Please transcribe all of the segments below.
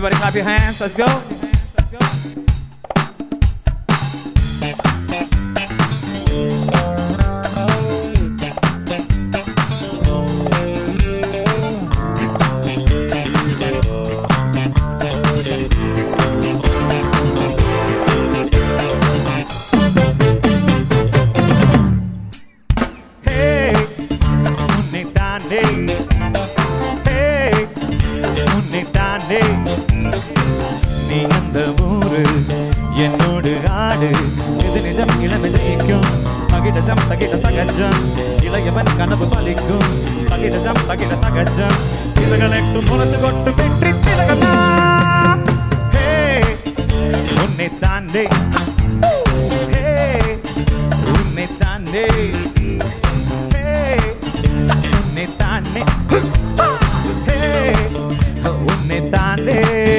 everybody clap your hands. Let's go. நீ அந்த ஊரு என்னோடு ஆடு இது நிஜம் இளமை ஜெயிக்கும் தகிடஜம் தகிட தகஜம் இளையவன் கனவு பலிக்கும் தகிடஜம் தகிட தகஜம் இதுகளுக்கு முரசு கொட்டு வெற்றி திலகமா உன்னை தாண்டே உன்னை தாண்டே உன்னை தாண்டே உன்னை தாண்டே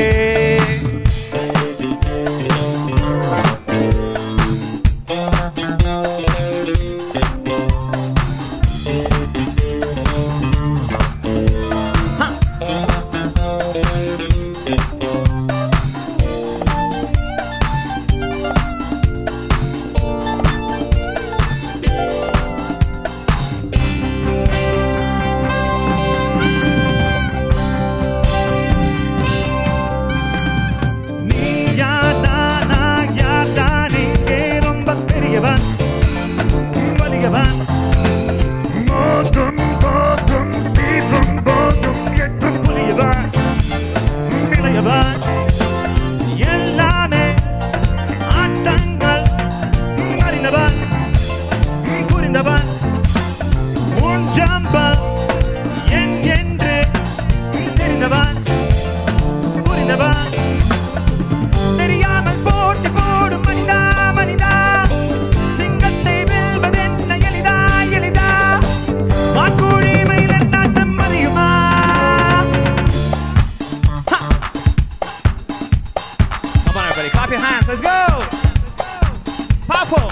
Clap your hands, let's go! Powerful!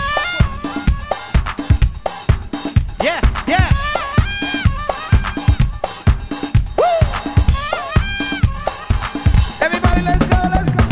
Yeah, yeah! Woo! Everybody, let's go, let's go!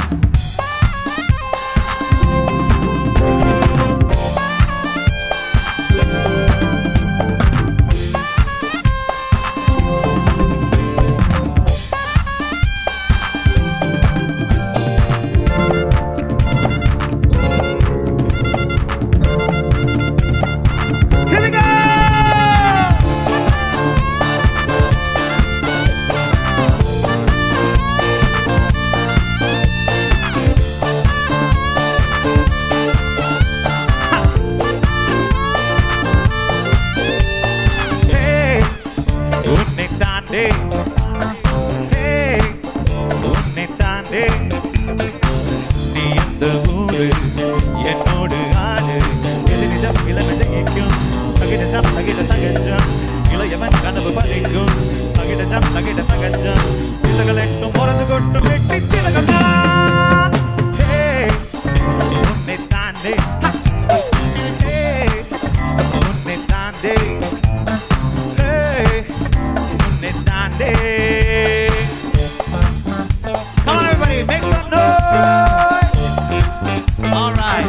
உன்னை தாண்டே நீ அந்த ஊரு என்னோடு ஆடு எது நிஜம் இளமை ஜெயிக்கும் தகிடஜம் தகிட தகஜம் இளையவன் கனவு பலிக்கும் தகிடஜம் தகிட தகஜம் இதுகளெட்டும் முரசு கொட்டும் வெட்டி திலகமா உன்னை தாண்டே உன்னை தாண்டே Come on, everybody, make some noise. All right.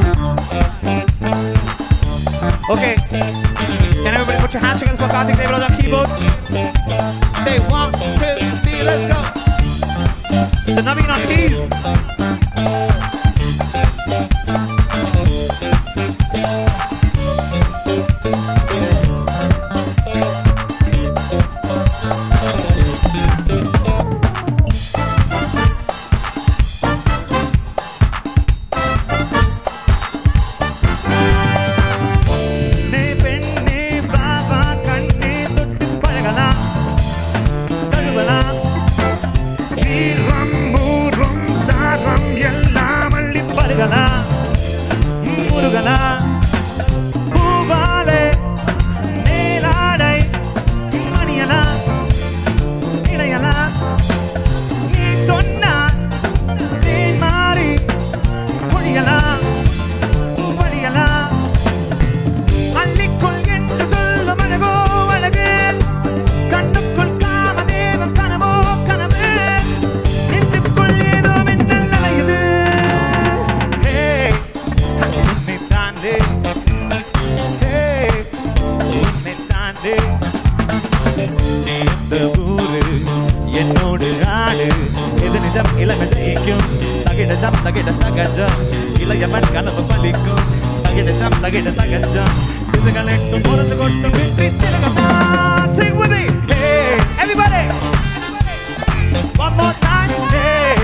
Okay. Can everybody put your hands together for Karthik Devaraj on keyboards? Say 1, 2, 3, let's go. So Naveen on keys. Ram, Murum, Saram, Yella. எந்த ஊரு என்னோடு ஆடு எது நிஜம் இளமை ஜெயிக்கும் தகிடஜம் தகிட சகஜம் இளையவன் கனவு பலிக்கும் தகிடஜம் தகிட சகஜம் இதுகள் எட்டும் பொறுத்து கொட்டும் வெற்றி திலகமா. Sing with me, hey everybody, one more time, hey,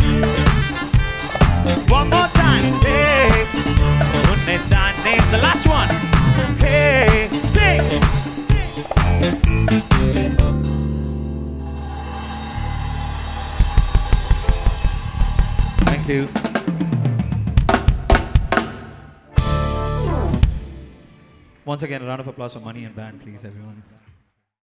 one more time, hey, unne taane the last one, hey, sing. Thank you. Once again, a round of applause for Money and Band, please, everyone.